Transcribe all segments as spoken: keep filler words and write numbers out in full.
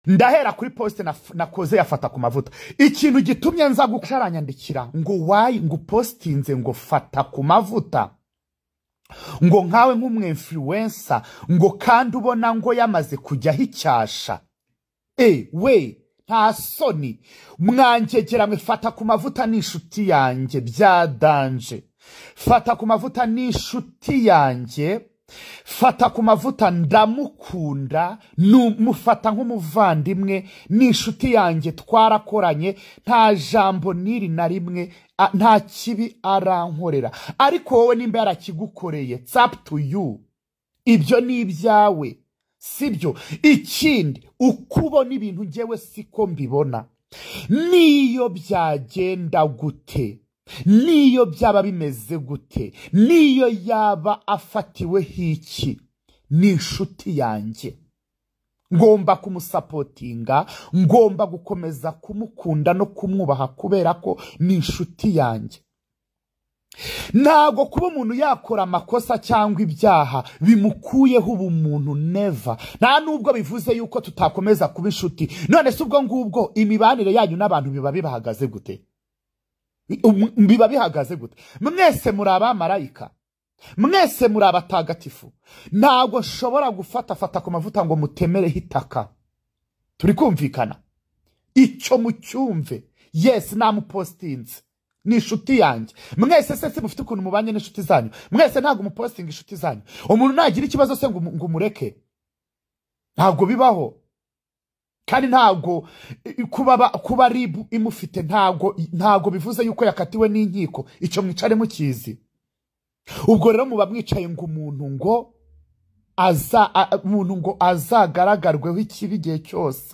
ndahera kuri poste na nakoze ya Fatakumavuta. Ikintu gitumye nza gukaranyandikira ngo why ngo postinze ngo Fatakumavuta ngo nkawe nk'umwinfluencer ngo kandi ubona ngo yamaze kujya hicyasha. Eh we nta soni mwanjegera mwe Fatakumavuta ni inshuti yanjye bya danje. Fatakumavuta ni inshuti yanjye. Fatakumavuta ndamukunda numufata nk'umuvandimwe ni inshuti yanjye twarakoranye nta jambo niri na rimwe nta kibi arankorera ariko wowe nimba yarakigukoreye it's up to you ibyo ni ibyawe sibyo. Ikindi ukubona ibintu ngewe siko mbibona niyo byagenda gute niyo byaba bimeze gute niyo yaba afatiwe hiki ni inshuti yanjye ngomba kumusapotinga ngomba gukomeza kumukunda no kumwubaha kubera ko ni inshuti yanjye. Ntago kuba umuntu yakora amakosa cyangwa ibyaha bimukuyeho ubumuntu never. Nta nubwo bivuze yuko tutakomeza kuba inshuti. None se ubwo ngubwo imibanire yanyu n'abantu biba bibahagaze gute? Biba bihagaze gute? Mwese muri abamarayika, mwese muri abatagatifu. Ntago nshobora gufata Fatakumavuta ngo mutemere hitaka. Turi kumvikana icyo mucyumve. Yes namupostinze ni inshuti yanjye. Mwese se mufite ukuntu mubanye n'inshuti zanyu. Mwese ntago mupostinga inshuti zanyu. Umuntu nagira ikibazo se ngo ngo mureke ntago bibaho. Kandi ntago kuba kuba ribu imufite ntago ntago bivuze yuko yakatiwe n'inkiko icyo mwicare mukizi. Ubwo rero muba mwicaye ngo umuntu ngo aza umuntu ngo azagaragarweho ikibi gihe cyose.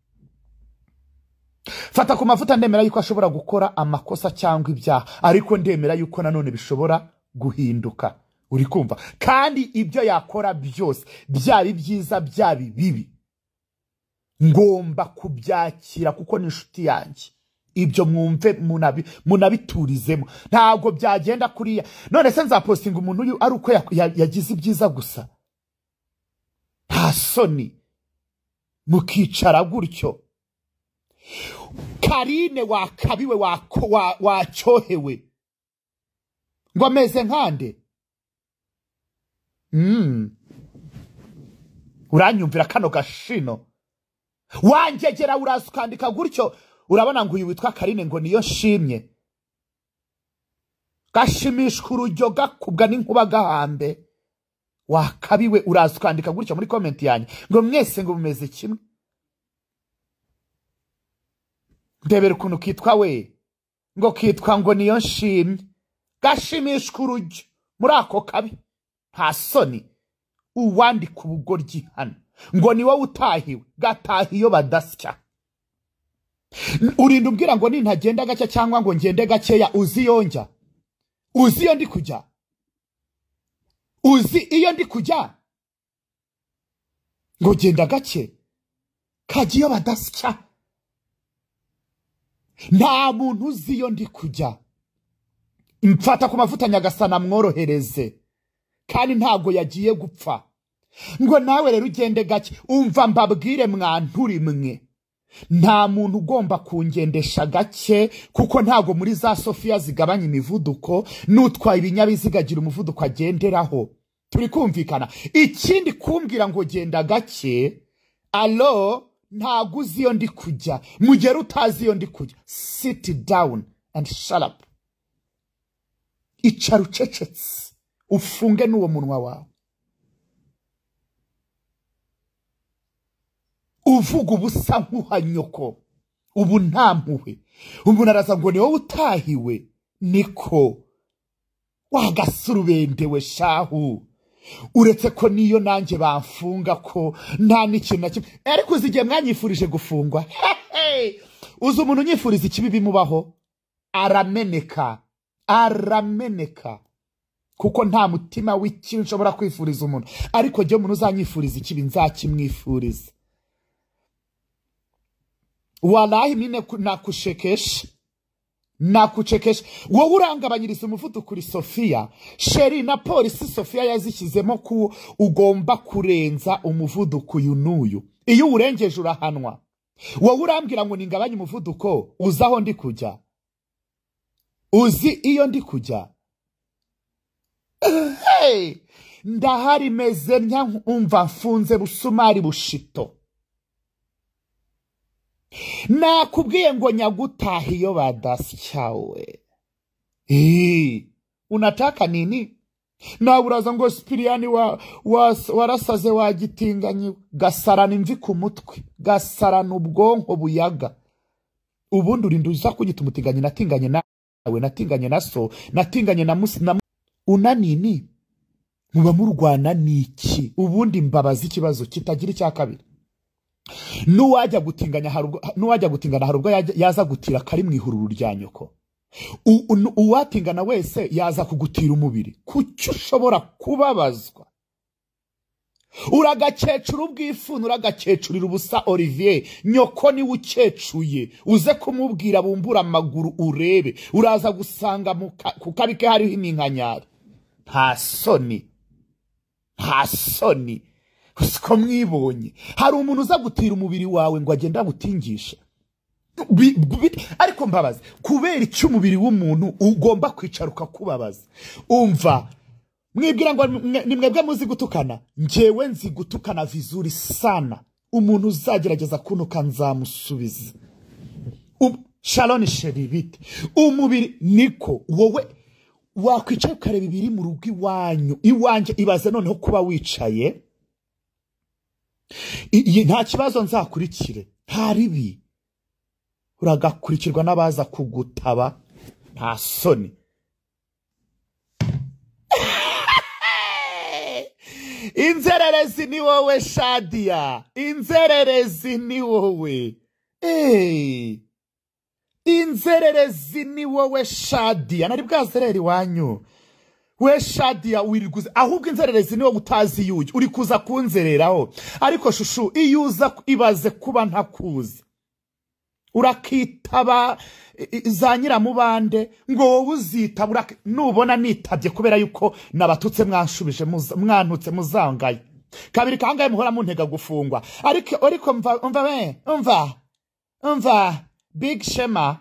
Fatakumavuta ndemera yuko ashobora gukora amakosa cyangwa ibyaha ariko ndemera yuko nanone bishobora guhinduka. Uri kumva? Kandi ibyo yakora byose byari byiza byari bibi ngomba kubyakira kuko ni inshuti yanjye. Ibyo mwumve munabi munabiturizemo. Ntago byagenda kuriya. None se nzapostinga umuntu uyu ari uko yagize ibyiza gusa. Nta soni mukicara gutyo. Karine wakabiwe wacyohewe ngo ameze nkande. Mm. Uranyumvira kano gashino. Wanjegera urasukandika gutyo urabona ngo uyu witwa Karine ngo niyo shimye. Gashimishwa urujyo gakubwa n'inkuba gahambe. Wakabiwe urasukandika gutyo muri comment yanyu ngo mwese ngo bumeze kimwe. Ndebera ukuntu kitwa we ngo kitwa ngo niyo shimye. Gashimishwa urujyo muri ako kabi. Nta soni uwandika ubugoryi hano ngo ni wowe utahiwe gatahiyo badasya. Urinda umbwira ngo nintagenda gake cyangwa ngo ngende gakeya uzi yonja uzi iyo ndi kujya uzi iyo ndi kujya ngo genda gake kagiyo badasya. Nta muntu uzi iyo ndi kujya. Fatakumavuta nyagasana mworohereze kandi ntago yagiye gupfa ngo nawe rero ugende gake. Umva mbabwire mwanturi mwe nta muntu ugomba kungendesha gake kuko ntago muri za Sofia zigabanya imivuduko n'utwaye ibinyabiziga agira umuvuduko agenderaho. Turi kumvikana. Ikindi kumbwira ngo genda gake allo ntago uzi iyo ndi kujya. Mugera utazi iyo ndi kujya sit down and shut up. Icara ucecetse ufunge n'uwo munwa wawe. Uvuga ubusa nk'uhanyoko ubu ntampuhwe. Umuntu araza ngo ni wowe utahiwe niko wagasurubendewe shahu. Uretse ko niyo nanjye bamfunga ko nta n'ikintu na kimwe ariko uzigiye mwanyifurije gufungwa. Uzi umuntu unyifuriza ikibi bimubaho arameneka arameneka kuko nta mutima w'ikintu nshobora kwifuriza umuntu ariko jye umuntu uzanyifuriza ikibi nzakimwifuriza. Wallahi mine nakushekesha nakucekesha wowe urangabanyiriza umuvuduko kuri Sofia sheri na polisi Sofia yazishyizemo ku ugomba kurenza umuvuduko uyu n'uyu iyo urengeje urahanwa wowe urambwira ngo ningabanye umuvuduko uzaho ndi kujya uzi iyo ndi kujya hey ndahari meze nkumva mfunze busumari bushito nakubwiye ngo nyagutaha iyo badasyawe eh unataka nini na uraza ngo Spiriani wa, wa warasaze wagitinganye gasarana imvi ku mutwe gasarana ubwonko buyaga ubundi urinduza kugita umutinganye natinganye nawe natinganye na so natinganye na musi na una nini muba mu Rwanda niki ubundi mbabaza ikibazo kitagira icya kabiri nuwajya gutinganya harubwo nuwajya gutingana harubwo yaza gutira kari mu ihururu rya nyoko uwatingana wese yaza kugutira umubiri kucyo ushobora kubabazwa uragakecura ubwifunu uragakecurira ubusa Olivier nyoko ni ukecuye uze kumubwira bumbura amaguru urebe uraza gusanga ku kabike hariho iminkanyari nta soni nta soni usiko mwibonye hari umuntu uza gutira umubiri wawe ngo agenda gutingisha ariko mbabaza kubera icyo umubiri w'umuntu ugomba kwicaruka kubabaza umva mwibwira ngo nimwebwe muzi gutukana njewe nzi gutukana vizuri sana umuntu uzagerageza kunuka nzamusubiza Shalom sheri bite umubiri niko wowe wakwicaye ukareba ibiri mu rugo iwanyu iwanje ibaze noneho kuba wicaye nta kibazo nzakurikire nta ribi uragakurikirwa n'abaza kugutaba nta soni inzererezi ni wowe Shadia inzererezi ni wowe eh inzererezi ni wowe Shadia nari bwazereri wanyu we Shadia wiriguze ahubwo inzererezi ni wowe utazi yuye uri kuza kunzereraho ariko shushu iyuza ibaze kuba ntakuzi urakitaba za nyiramubande ngo wowe uzitaba nubona nitabye kubera yuko nabatutse mwanshubije mwantutse muzangaye kabiri kangaye muhora muntega gufungwa ariko ariko mva umva we umva umva Big Shema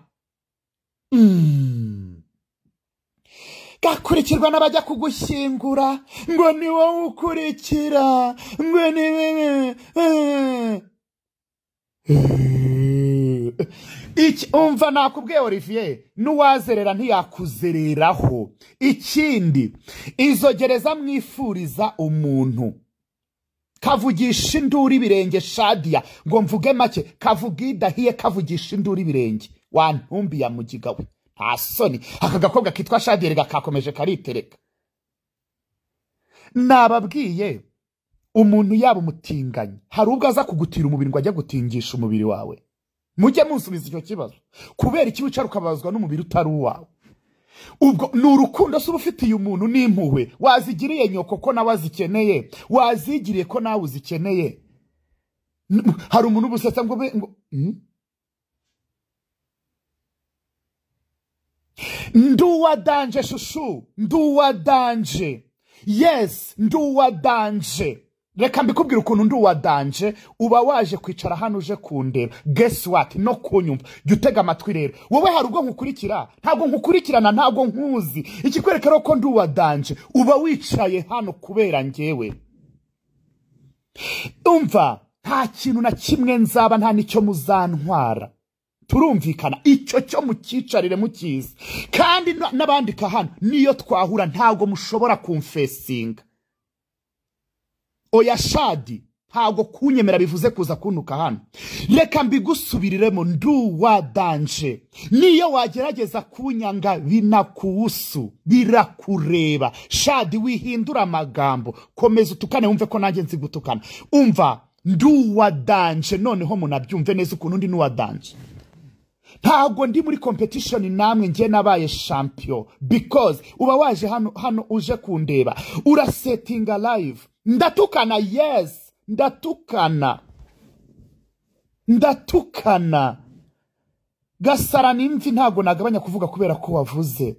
mm. gakurikirwa n'abajya kugushyingura ngo ni wowe ukurikira ngo ni wewe iki umva nakubwiye Olivier nuwazerera ntiyakuzereraho ikindi izo gereza mwifuriza umuntu kavugisha induri birenge Shadia ngo mvuge make kavugidahiye kavugisha induri birenge wantumbi ya mugigawe nta soni aka gakobwa kitwa Shadia rega kakomeje karitereka nababwiye umuntu yaba umutinganye hari ubwo aza kugutira umubiri ngo ajya gutingisha umubiri wawe mujye munsubiza icyo kibazo kubera iki wicara ukabazwa n'umubiri utari uwawe ubwo nurukundo se ubufitiye umuntu n'impuhwe wazigiriye nyoko ko nawe azikeneye wazigiriye ko nawe uzikeneye hari umuntu ubusetsa ngo ngo nduwa danje shushu nduwa danje yes nduwa danje reka mbikubwira ukuntu nduwa danje uba waje kwicara hano uje kundeba guess what no kunyumva gutega amatwi rero wowe hari ubwo nkukurikira ntabwo nkukurikirana ntabwo nkuzi ikikwerekera ko nduwa danje uba wicaye hano kubera ngewe umva nta kintu na kimwe nzaba nta nicyo muzantwara turumvikana icyo cyo mukicarire mukizi kandi nabandika hano niyo twahura ntabwo mushobora kumfesinga oya Shadi ntabwo kunyemera bivuze kuza kuntuka hano reka mbigusubiriremo nduwa danje niyo wagerageza kunyanga binakuusu birakureba Shadi wihindura amagambo komeza utukane wumve ko nanjye nzi gutukana umva nduwa danje noneho munabyumve neza ukuntu ndi nuwa danje ntabwo ndi muri competition namwe nge nabaye champion because uba waje hano hano uje kundeba ura setting live ndatukana yes ndatukana ndatukana Gasara n'imvi ntago nagabanya kuvuga kubera ko wavuze.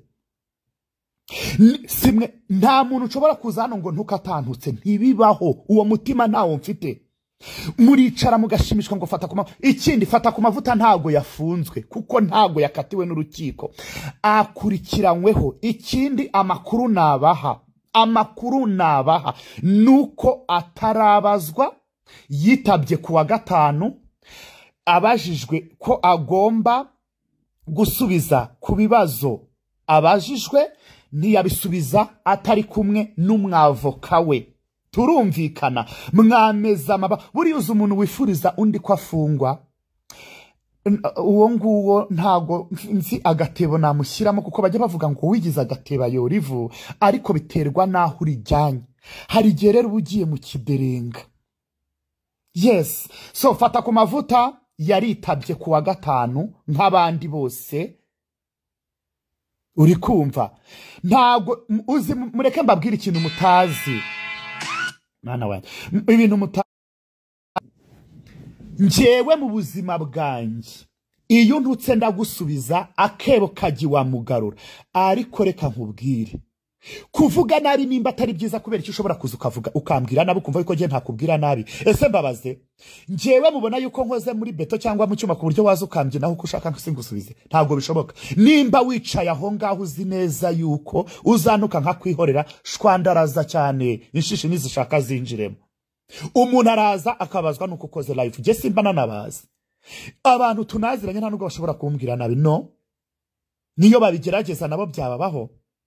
Simwe nta muntu ushobora kuza hano ngo ntukatantutse, ntibibaho. Uwo mutima ntawo mfite. Muricara mugashimishwa ngo Fatakumavuta. Ikindi Fatakumavuta ntago yafunzwe kuko ntago yakatiwe n'urukiko, akurikiranyweho. Ikindi amakuru nabaha amakuru nabaha nuko atarabazwa, yitabye kuwa gatanu, abajijwe ko agomba gusubiza ku bibazo abajijwe, ntiyabisubiza atari kumwe n'umwavoka we. Turumvikana mwameza maba buri uzi umuntu wifuriza undi ko afungwa, uwo nguwo ntago nzi agatebo namushyiramo, kuko bajya bavuga ngo wigize agateba yorivu, ariko biterwa naho urijyanye. Hari igihe rero ugiye mu kiderenga. Yes, so Fatakumavuta yaritabye kuwa gatanu nk'abandi bose. Uri kumva? Ntago uzi, mureke mbabwira ikintu mutazi. Mwana wanjye, ibintu mutazi. Njyewe mu buzima bwanjye, iyo ntutse ndagusubiza akebo kaji wa mugarura. Ariko reka nkubwire, kuvuga nabi nimba atari byiza, kubera icyo ushobora kuza ukavuga ukambwira nabi ukumva yuko ngiye ntakubwira nabi. Ese mbabaze, njyewe mubona yuko nkoze muri beto cyangwa mu cyuma ku buryo waza ukambye naho uko ushaka nsingusubize? Ntabwo bishoboka. Nimba wicaye aho ngaho uzi neza yuko uzanuka nka kwihorera, shwandaraza cyane inshishi nizishaka zinjiremo. Umuntu araza akabazwa nuko ukoze live. Je simba nanabazi. Abantu tunaziranye nta nubwo bashobora kumbwira nabi. No, niyo babigerageza nabo byababaho.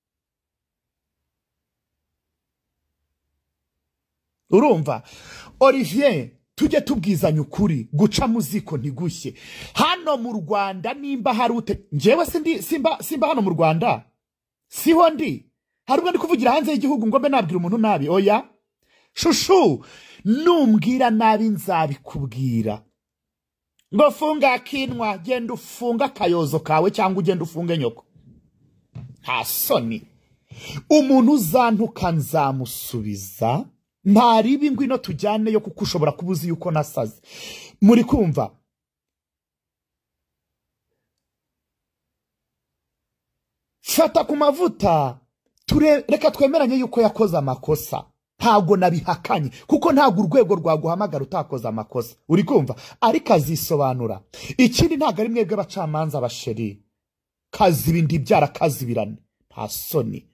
Urumva? Olivier, tujye tubwizanya ukuri, guca muziko ntigushye. Hano mu Rwanda nimba harute, njewe sindi simba simba hano mu Rwanda, siho ndi. Harubwo ndi kuvugira hanze y'igihugu ngo mbe nabwira umuntu nabi. Oya shushu, numbwira nabi nzabikubwira. Ngo funga kinwa, genda ufunga kayozo kawe cyangwa ugenda ufunge nyoko. Nta soni. Umuntu uzantuka nzamusubiza. Ntaribi ngwino tujyane yo kuko ushobora kubuzi yuko nasaze. Muri kumva? Fatakumavuta ture reka twemeranye yuko yakoze amakosa. Ntago nabihakanye kuko ntago urwego rwaguhamagara utakoze amakosa. Uri kumva? Ariko azisobanura. Ikindi ntago ari mwebwe abacamanza basheri. Kazi bindi byara kazibirane. Nta soni.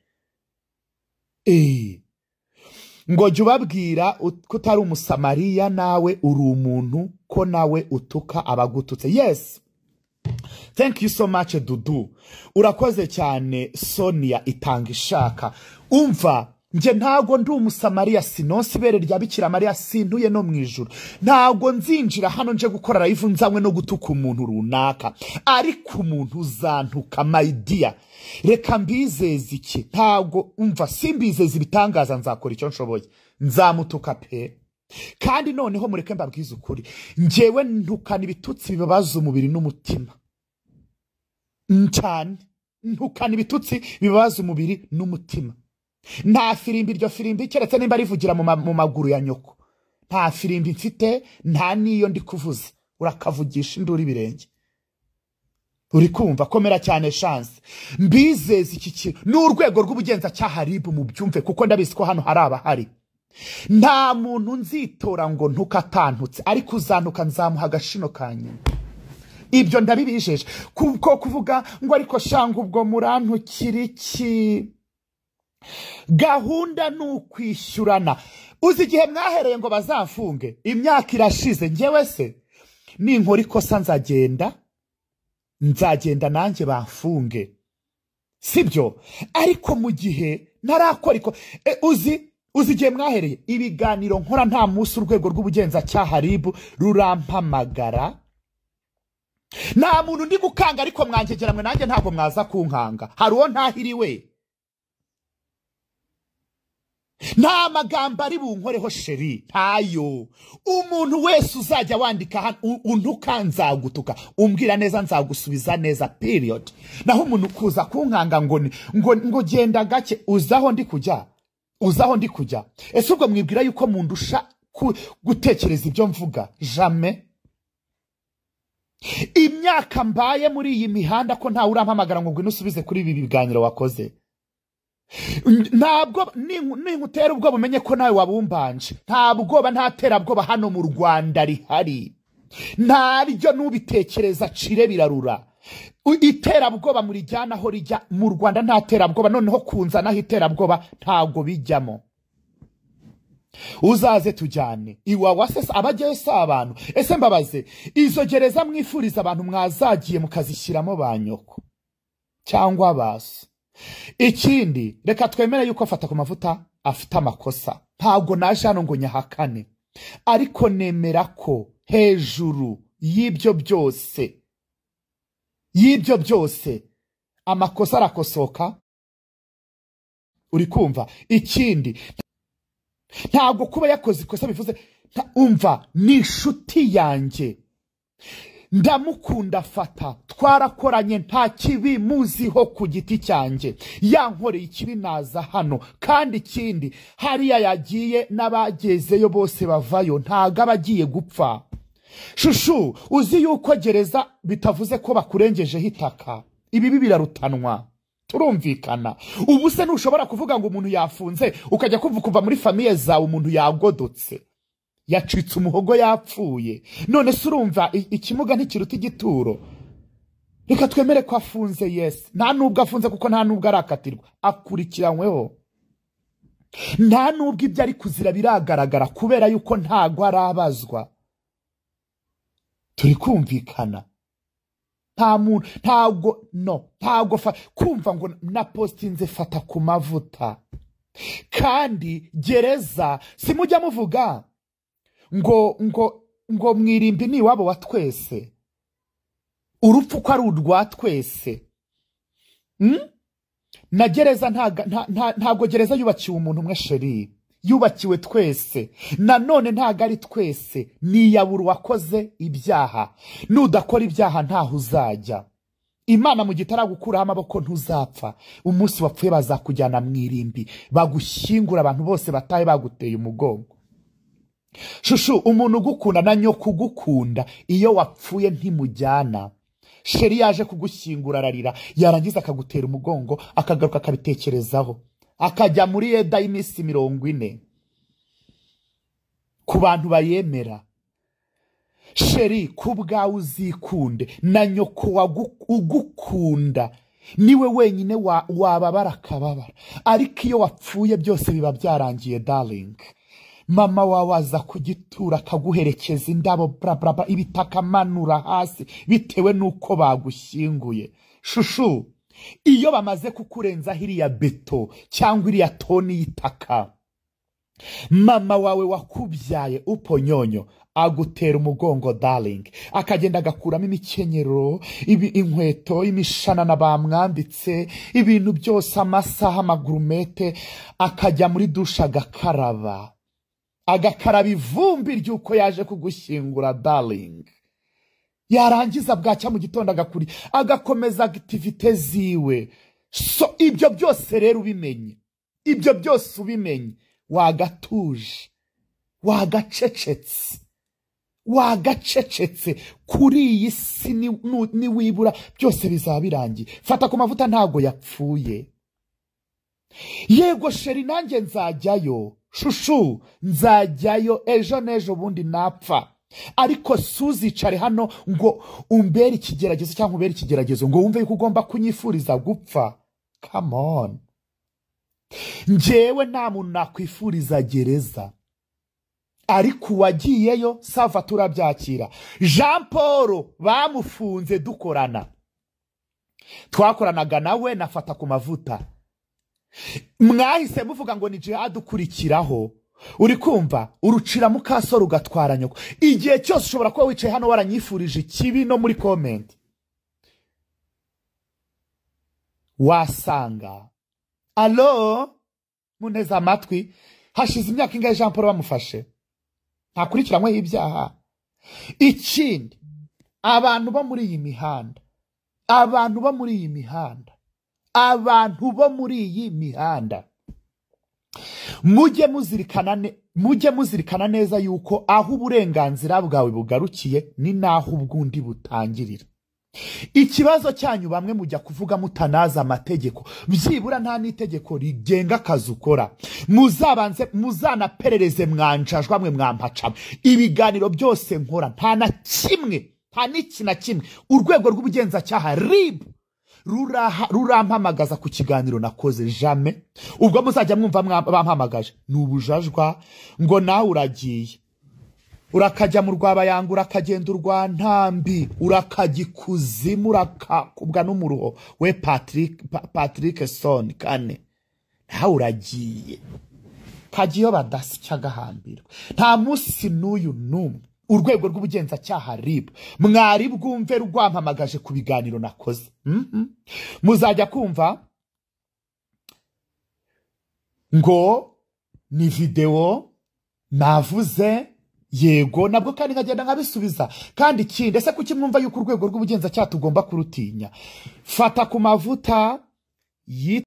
Eh ngo jya ubabwira ko utari umusamariya nawe uri umuntu, ko nawe utuka abagututse. Yes, thank you so much Dudu, urakoze cyane. Sonia itanga ishaka. Umva, nje ntago ndi umusamariya, sinonsi ibere rya Bikira Mariya, sintuye no mu ijuru. Ntago nzinjira hano nje gukora live nzamwe no gutuka umuntu runaka, ariko umuntu uzantuka my dear, reka mbizeze iki. Ntago umva, simbizeze ibitangaza, nzakora icyo nshoboye, nzamutuka pe. Kandi noneho mureke mbabwize ukuri, njewe ntukana ibitutsi bibabaza umubiri n'umutima cyane. Ntukana ibitutsi bibabaza umubiri n'umutima. Nta firimbi, iryo firimbi keretse nimba rivugira mu mu maguru ya nyoko. Nta firimbi mfite, nta niyo ndi kuvuza. Urakavugisha induru ibirenge. Uri kumva? Komera cyane chance. Mbizeze iki kintu n'urwego rw'ubugenzacyaha R I B mu byumve, kuko ndabizi ko hano hari abahari. Nta muntu nzitora ngo ntukatantutse, ariko uzantuka nzamuha agashino kanyuma. Ibyo ndabibijeje. Kuko kuvuga ngo ariko shanga ubwo murantukira iki? Gahunda n'ukwishyurana. Uzi igihe mwahereye ngo bazafunge, imyaka irashize. Ngewe se ninkora ikosa nzagenda nzagenda nanjye bafunge, sibyo? Ariko mu gihe ntarakora iko e, uzi uzi igihe mwahereye ibiganiro nkora nta munsi urwego rw'ubugenzacyaha R I B rurampamagara. Nta muntu ndi gukanga, ariko mwankegera mwe nanjye ntabwo mwaza kunkanga. Hari uwo ntahiriwe. Nta magambo ari bunkoreho sheri, ntayo. Umuntu wese uzajya wandika hano untuka nzagutuka, umbwira neza nzagusubiza neza, period. Naho umuntu kuza kunkanga ngo ngo ngo genda gake, uzaho ndi kujya uzaho ndi kujya. Ese ubwo mwibwira yuko mundusha gutekereza ibyo mvuga? Jamais. imyaka mbaye muri iyi mihanda ko nta urampamagara ngo ngwino usubize kuri ibi biganiro wakoze. Ntabwo ninkutera ubwo bumenye ko nawe wabumbanje. Ntabwo ba ntatera bwoba hano mu Rwanda rihari. Ntaryo nubitekereza cire birarura. Itera bwoba muri jyana ho rijya mu Rwanda ntatera bwoba noneho kunzana hitera bwoba ntago bijyamo. Uzaze tujyane iwawa se abajyayo se abantu ese mbabaze izo gereza mwifuriza abantu mwazagiye mukazishyiramo banyoko cyangwa basi. Ikindi reka twemere yuko Fatakumavuta afite amakosa, ntabwo naje hano ngo nyahakane, ariko nemera ko hejuru y'ibyo byose y'ibyo byose amakosa arakosoka. Uri kumva? Ikindi ntabwo kuba yakoze ikosa bivuze umva ni inshuti yanjye, ndamukunda Fata, twarakoranye nta kibi muziho ku giti cyanjye, yankoreye ikibi naza hano. Kandi ikindi hariya yagiye n'abagezeyo bose bavayo ntago abagiye gupfa. Shushu uzi yuko gereza bitavuze ko bakurengejeho itaka, ibi birarutanwa. Turumvikana. Ubu se nushobora kuvuga ngo umuntu yafunze ukajya kuvuga kuva muri famiye zawe umuntu yagodotse yacitse umuhogo yapfuye, none se urumva ikimuga ntikiruta igituro? Reka twemere ko afunze. Yes, nta nubwo afunze kuko nta nubwo arakatirwa, akurikiranyweho. Nta nubwo ibyo ari kuzira biragaragara kubera yuko ntago arabazwa. Turi kumvikana. Nta muntu ntago no ntago kumva ngo na postinze Fatakumavuta. Kandi gereza simujya muvuga ngo ngo ngo mwirimbi ni wabo wa twese, urupfu ko ari urwa twese. Hmm? Na gereza ntago ntago gereza yubakiwe umuntu umwe sheri, yubakiwe twese. Nanone ntago ari twese, ni yaburu wakoze ibyaha. Nudakora ibyaha ntaho uzajya. Imana mu gitara gukuraho amaboko ntuzapfa. Umunsi wapfuye bazakujyana mwirimbi bagushyingura abantu bose bataye baguteye umugongo. Shushu umuntu ugukunda na nyo kugukunda iyo wapfuye ntimujyana. Sheri yaje kugushyingura ararira, yarangiza akagutera umugongo akagaruka akabitekerezaho, akajya muri eda y'imisi mirongo ine ku bantu bayemera. Sheri kubwawe uzikunde na nyoko ugukunda niwe wenyine wababara akababara, ariko iyo wapfuye byose biba byarangiye darling. Mama wawe aza kugitura akaguherekeza indabo bra bra bra ibitaka manura hasi bitewe nuko bagushyinguye. Shushu iyo bamaze kukurenza hiriya beto cyangwa iriya toni y'itaka, mama wawe wakubyaye uponyonyo agutera umugongo darling, akagenda agakuramo imikenyero, ibi inkweto, imishanana bamwambitse, ibintu byose, amasaha, amagurumete, akajya muri dusha agakaraba agakaraba ivumbi ry'uko yaje kugushyingura darling. Yarangiza bwacya mu gitondo agakuri agakomeza activite ziwe. So ibyo byose rero ubimenye, ibyo byose ubimenye, wagatuje, wagacecetse, wagacecetse kuri iyi si ni wibura byose bizaba birangiye. Fatakumavuta ntago yapfuye. Yego sheri nanjye nzajyayo, shushu nzajyayo ejo nejo bundi napfa, ariko suzicare hano ngo umbere ikigeragezo cyangwa umbere ikigeragezo ngo wumve yuko ugomba kunyifuriza gupfa. Come on. Njewe nta muntu nakwifuriza gereza, ariko wagiyeyo sava turabyakira. Jean Paul bamufunze dukorana, twakoranaga nawe na Fatakumavuta. Mwahise muvuga ngo ni Djihadi ukurikiraho. Uri kumva urucira mukaso rugatwara nyoko. Igihe cyose ushobora kuba wicaye hano waranyifurije ikibi no muri comment wasanga. Allo muneza amatwi, hashize imyaka ingahe Jean Paul bamufashe ntakurikiranwe y'ibyaha? Ikindi abantu bo muri iyi mihanda, abantu bo muri iyi mihanda, abantu bo muri iyi mihanda mujye muzirikana ne mujye muzirikana neza yuko aho uburenganzira bwawe bugarukiye ni naho ubwundi butangirira. Ikibazo cyanyu bamwe mujya kuvuga mutanaza amategeko, byibura nta nitegeko rigenga akazi ukora. Muzabanze muzanaperereze mwanjajwa mwe mwampaca. Ibiganiro byose nkora nta na kimwe, nta n'iki na kimwe urwego rw'ubugenzacyaha R I B ruraha rurampamagaza ku kiganiro nakoze jamais. Ubwo muzajya mwumva bampamagaje n'ubujajwa ngo nawe uragiye urakajya mu rwabayanga urakagenda urwa ntambi urakagikuzimu urakakubwa n'umuruho we Patrick pa, Patrick Son kane nawe uragiye kagiyo badasya gahambirwa. Nta musi n'uyu numwe urwego rw'ubugenzacyaha R I B mwari bwumve rwampamagaje ku biganiro nakoze. mm -hmm. Muzajya kumva ngo ni video navuze yego nabwo kandi nkagenda nkabisubiza. Kandi ikindi ese kuki mwumva yuko urwego rw'ubugenzacyaha tugomba kurutinya? Fatakumavuta